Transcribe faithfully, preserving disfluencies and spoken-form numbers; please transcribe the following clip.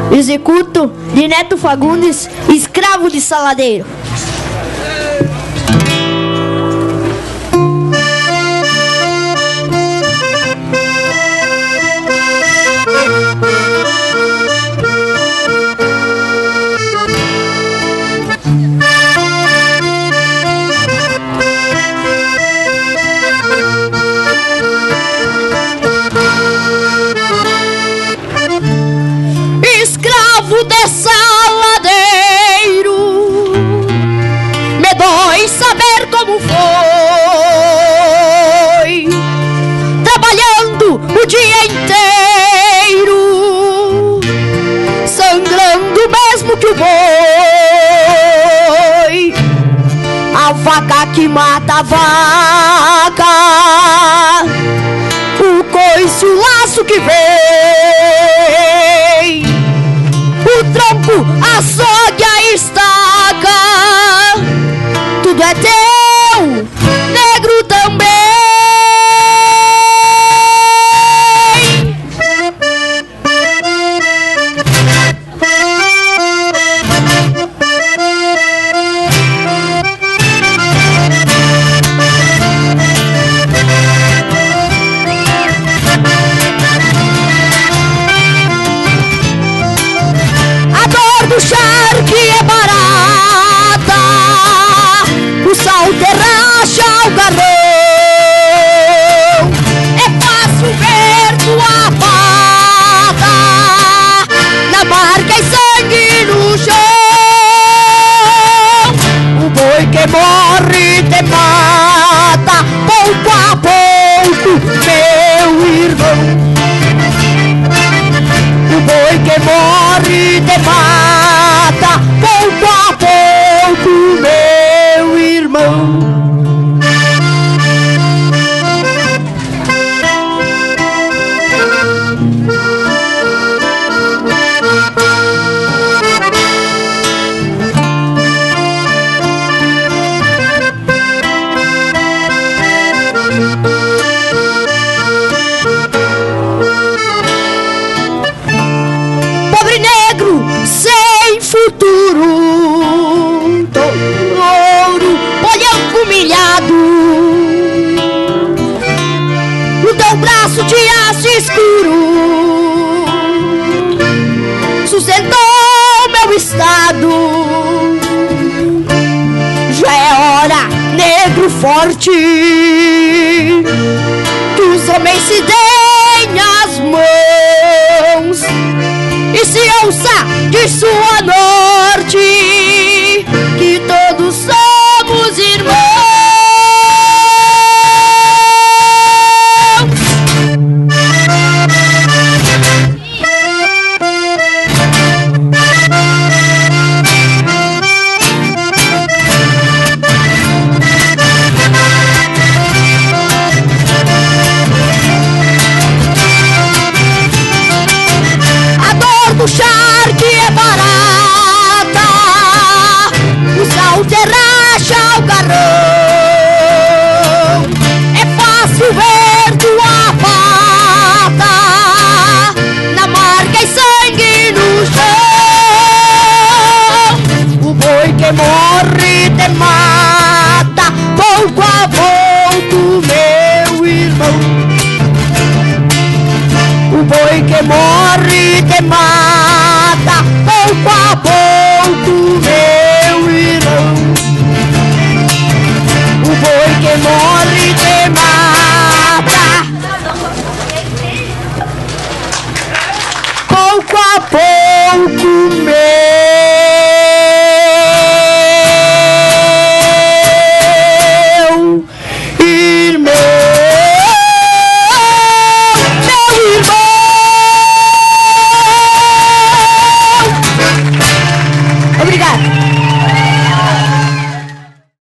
Executo de Neto Fagundes, escravo de Saladeiro. De Saladeiro, me dói saber como foi, trabalhando o dia inteiro, sangrando mesmo que o boi, a vaca que mata a vaca, o coice, o laço que vem, o tronco, a soga, a estaca, tudo é teu, negro também. O charque é barata, o sal derracha o garrão, é fácil ver tua pata na marca e sangue no chão. O boi que morre te mata pouco a pouco, meu irmão. O boi que morre te mata pouco a pouco, meu irmão. Futuro, touro, olhando humilhado, no teu braço de aço escuro, sustentou meu estado. Já é hora, negro forte, que os homens se deem as mãos e se ouça de sua norte, que todos somos irmãos. A dor do charque é barata, o sal derracha o garrão, é fácil ver tua pata na marca e sangue no chão. O boi que morre te mata pouco a pouco, meu irmão. O boi que morre te mata